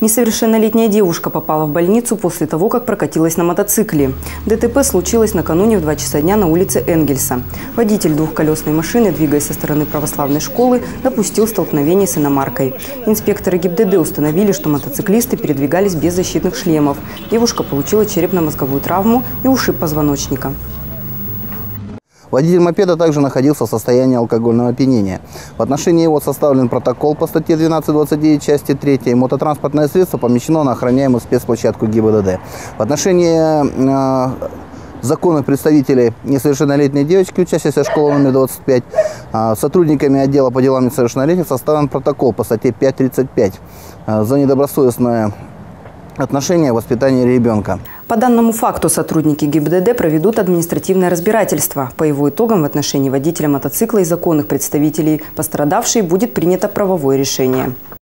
Несовершеннолетняя девушка попала в больницу после того, как прокатилась на мотоцикле. ДТП случилось накануне в 2 часа дня на улице Энгельса. Водитель двухколесной машины, двигаясь со стороны православной школы, допустил столкновение с иномаркой. Инспекторы ГИБДД установили, что мотоциклисты передвигались без защитных шлемов. Девушка получила черепно-мозговую травму и ушиб позвоночника. Водитель мопеда также находился в состоянии алкогольного опьянения. В отношении его составлен протокол по статье 12.29 части 3. Мототранспортное средство помещено на охраняемую спецплощадку ГИБДД. В отношении законных представителей несовершеннолетней девочки, учащейся школы номер 25, сотрудниками отдела по делам несовершеннолетних составлен протокол по статье 5.35 за недобросовестное отношение к воспитанию ребенка. По данному факту сотрудники ГИБДД проведут административное разбирательство. По его итогам в отношении водителя мотоцикла и законных представителей пострадавшей будет принято правовое решение.